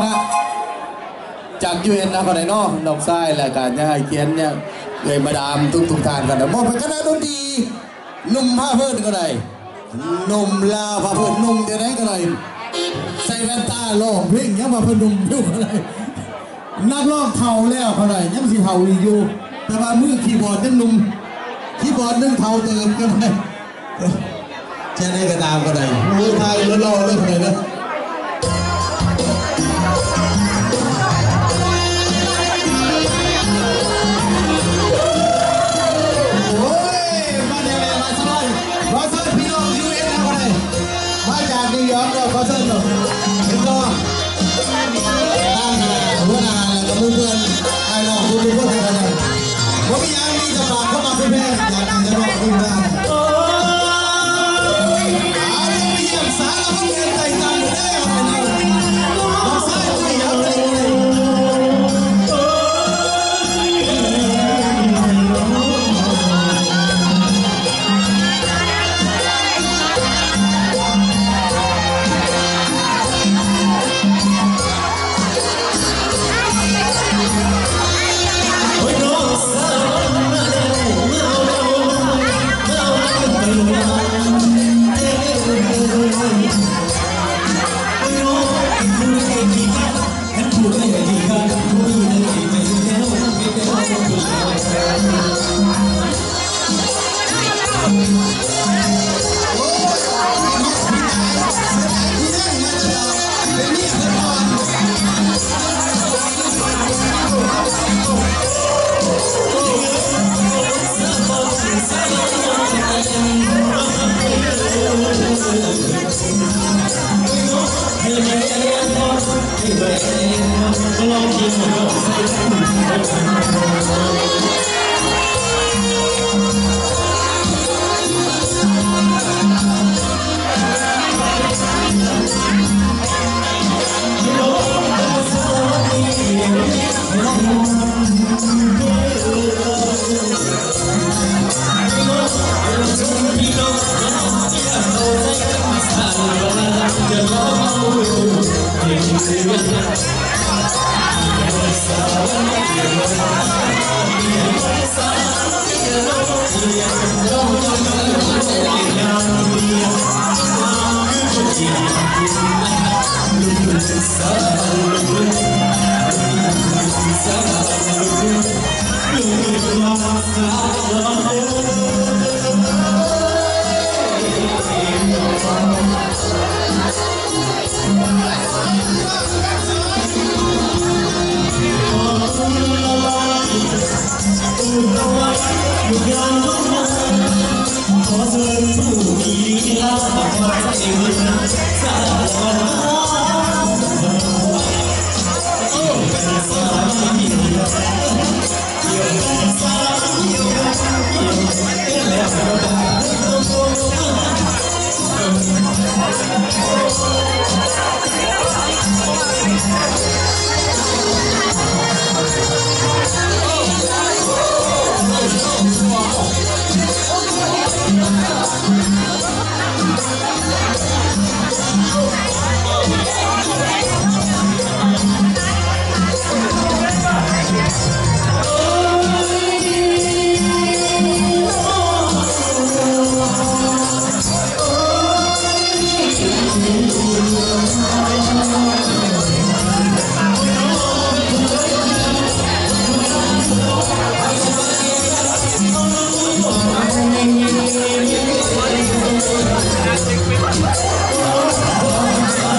จากยูเอ็นนะคนไหนนอกนอกซ้ายและการจะให้เขียนเนี่ยเลยมาดามทุกทานกันนะมองไปคณะดนตรีนุ่มผ้าเพื่อนก็ได้นุ่มลาผ้าเพื่อนนุ่มจะไหนก็ได้ใส่แว่นตาโล่เพ่งยังมาเพื่อนนุ่มอยู่ก็ได้นักร้องเท่าแล้วก็ได้ยังสิเท่าอีกอยู่แต่ว่ามือคีย์บอร์ดยังนุ่มคีย์บอร์ดนึ่งเท่าเติมก็ได้แค่ไหนก็ตามก็ได้มือไทยแล้วรอเลยคนไหนนะนิวยอร์กก็ขอเชิญหน่อยแล้วก็ตั้งหัวหน้าแล้วก็เพื่อนไอ้น้องทุกคนในคณะผมมีอย่างนี้จะฝากเข้ามาเป็นแพทย์อยากจะบอกคุณนะอาเรื่องเยี่ยมสารพัดเงินใจตังได้เอาไปเลยต้องใช้ตัวอย่างเลย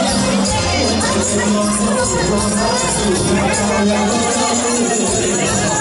Thank you.